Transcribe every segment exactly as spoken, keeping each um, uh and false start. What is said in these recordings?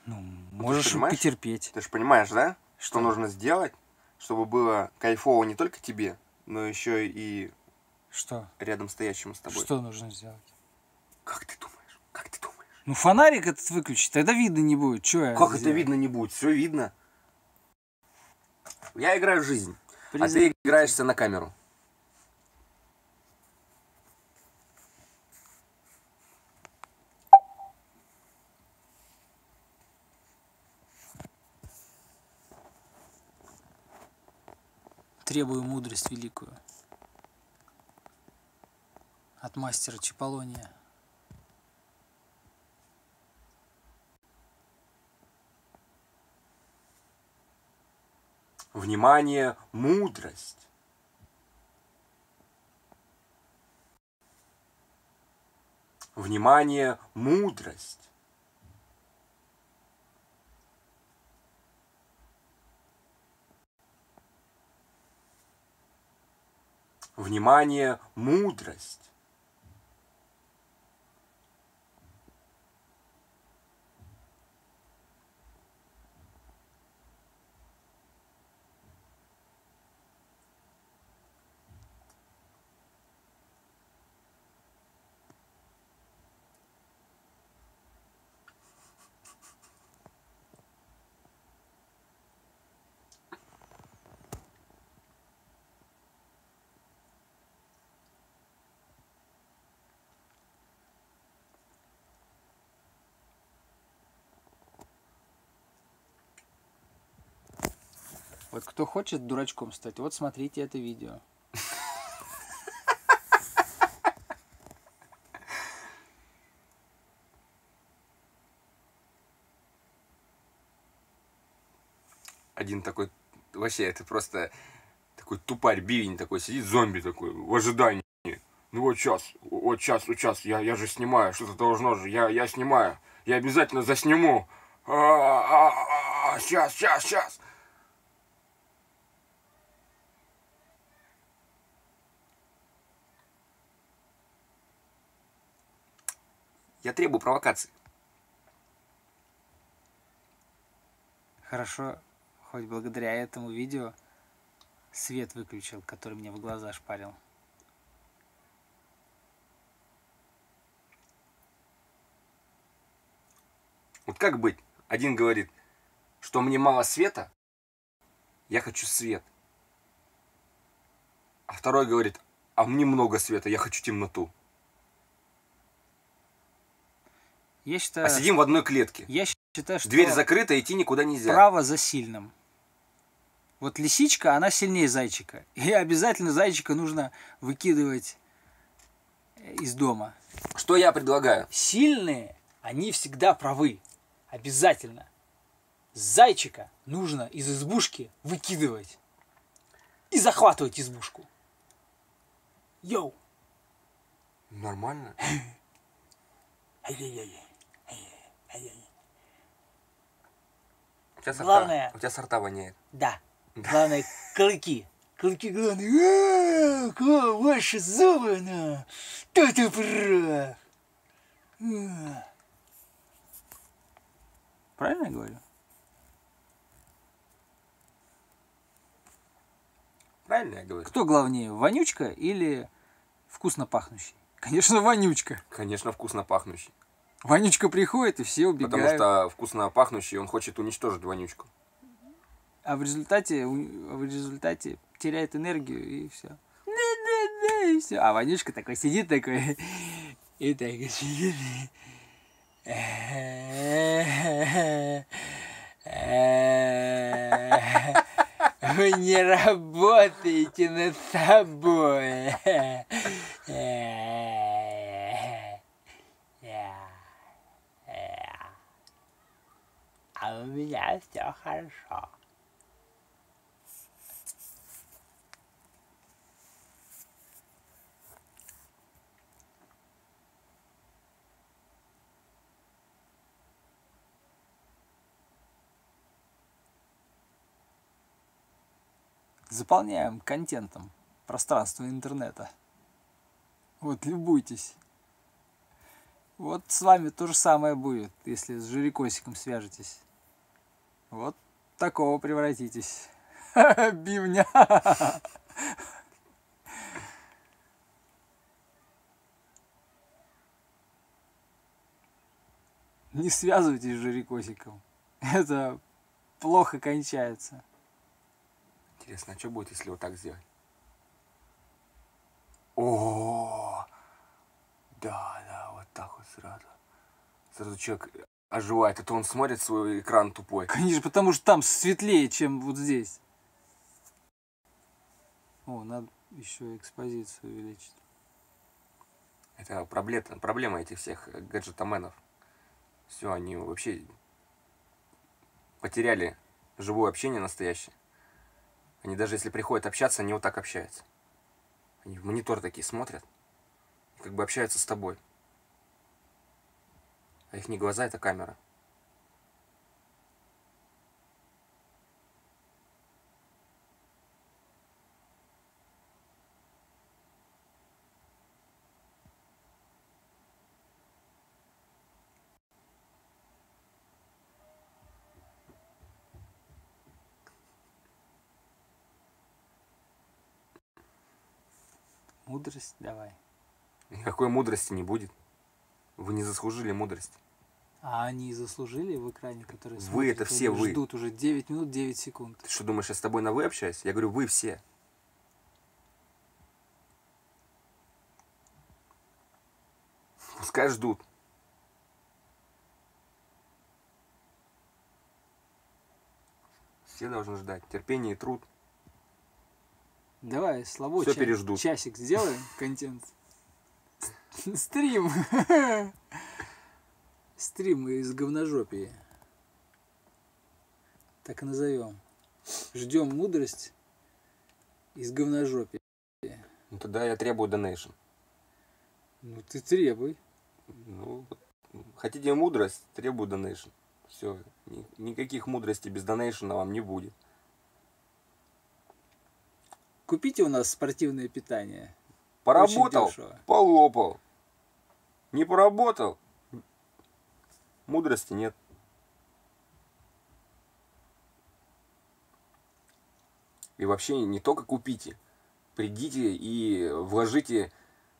Ну, можешь потерпеть. Ты же понимаешь, да? Что, что нужно сделать, чтобы было кайфово не только тебе, но еще и что? Рядом стоящему с тобой. Что нужно сделать? Как ты думаешь? Как ты думаешь? Ну, фонарик этот выключить, тогда видно не будет. Что я Как сделаю? это видно не будет? Все видно. Я играю в жизнь, Приз... а ты играешься на камеру. Требую мудрость великую от мастера Чаполония. Внимание, мудрость. Внимание, мудрость. Внимание, мудрость. Вот кто хочет дурачком стать, вот смотрите это видео. Один такой, вообще, это просто такой тупарь, бивень такой, сидит зомби такой, в ожидании. Ну вот сейчас, вот сейчас, вот сейчас, я, я же снимаю, что-то должно же, я, я снимаю, я обязательно засниму. А, а, а, а, сейчас, сейчас, сейчас. Я требую провокации. Хорошо, хоть благодаря этому видео свет выключил, который мне в глаза шпарил. Вот как быть? Один говорит, что мне мало света, я хочу свет. А второй говорит, а мне много света, я хочу темноту. Я считаю, а сидим в одной клетке. Я считаю, что дверь закрыта, идти никуда нельзя. Право за сильным. Вот лисичка, она сильнее зайчика. И обязательно зайчика нужно выкидывать из дома. Что я предлагаю? Сильные, они всегда правы. Обязательно. Зайчика нужно из избушки выкидывать. И захватывать избушку. Йоу. Нормально. У тебя сорта, Главное... У тебя сорта воняет. Да. Главное, клыки. Клыки главные. А, ваши зубы, ну. Кто ты прав? Правильно я говорю? Правильно я говорю? Кто главнее, вонючка или вкусно пахнущий? Конечно, вонючка. Конечно, вкусно пахнущий. Вонючка приходит, и все убегают. Потому что вкусно пахнущий, он хочет уничтожить вонючку. А в результате, в результате теряет энергию, и все. Да-да-да, и все. А вонючка такой сидит такой, и так сидит. Вы не работаете над собой. А у меня все хорошо. Заполняем контентом пространство интернета. Вот, любуйтесь. Вот с вами то же самое будет, если с жирикосиком свяжетесь. Вот такого превратитесь. Бивня. Не связывайтесь с жирикосиком. Это плохо кончается. Интересно, а что будет, если вот так сделать? О, да, да, вот так вот сразу. Сразу человек оживает, а то он смотрит свой экран тупой. Конечно, потому что там светлее, чем вот здесь. О, надо еще экспозицию увеличить. Это проблема, проблема этих всех гаджетоменов. Все, они вообще потеряли живое общение настоящее. Они даже если приходят общаться, они вот так общаются. Они в монитор такие смотрят и как бы общаются с тобой. А их не глаза, это камера. Мудрость давай. Никакой мудрости не будет. Вы не заслужили мудрости. А они заслужили в экране, который Вы смотрят, это все они вы. ждут уже девять минут девять секунд. Ты что, думаешь, я с тобой на вы общаюсь? Я говорю, вы все. Пускай ждут. Все должны ждать. Терпение и труд. Давай, слабо, Все ча- переждут. часик сделаем, контент. Стрим. Стрим из говножопии. Так и назовем. Ждем мудрость из говножопии. Ну тогда я требую донейшн. Ну ты требуй. Ну, хотите мудрость, требую донейшн. Все. Никаких мудростей без донейшна вам не будет. Купите у нас спортивное питание. Поработал, Очень дешево. полопал. Не поработал, мудрости нет. И вообще не только купите, придите и вложите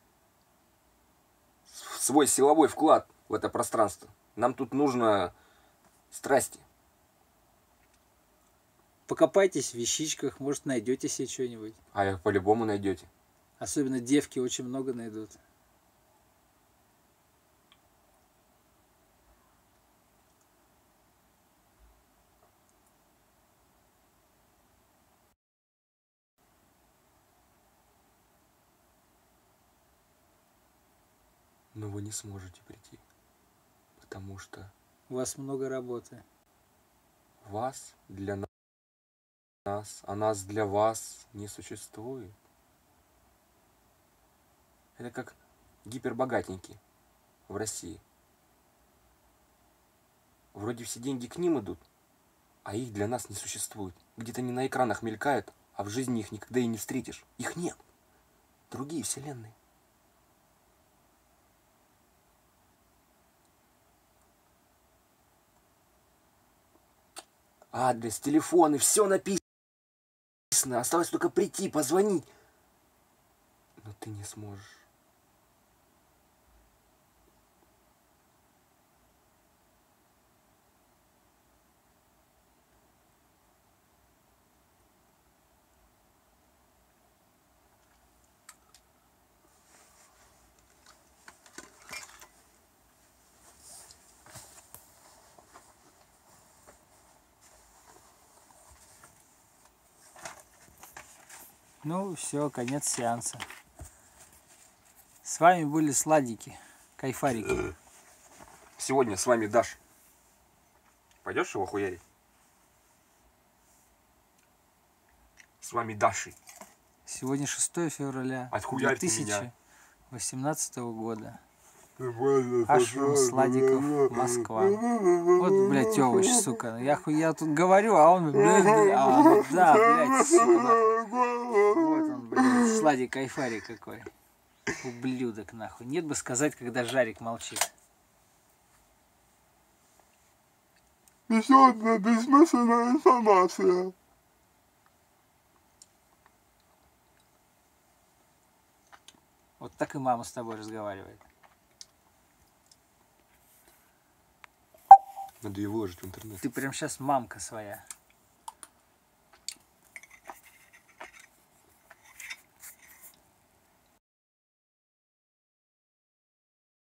свой силовой вклад в это пространство. Нам тут нужно страсти. Покопайтесь в вещичках, может найдете себе что-нибудь. А их по-любому найдете. Особенно девки очень много найдут. Но вы не сможете прийти, потому что У вас много работы. вас для нас, а нас для вас не существует. Это как гипербогатенькие в России. Вроде все деньги к ним идут, а их для нас не существует. Где-то они на экранах мелькают, а в жизни их никогда и не встретишь. Их нет. Другие вселенные. Адрес, телефоны, все написано. Осталось только прийти, позвонить. Но ты не сможешь. Ну, все, конец сеанса. С вами были сладики, кайфарики. Сегодня с вами Даш. Пойдешь его хуярить? С вами Дашей. Сегодня шестое февраля Отхуярь две ты тысячи меня. восемнадцатого года. Ашрам Сладиков, Москва. Вот, блядь, овощ, сука. Я, ху- я тут говорю, а он, блядь, блядь, а, вот, да, блядь, сука, нахуй. Вот он, блядь, Сладик Кайфарик какой. Ублюдок, нахуй. Нет бы сказать, когда Жарик молчит. несет бессмысленная информация. Вот так и мама с тобой разговаривает. Надо ее выложить в интернет. Ты прям сейчас мамка своя.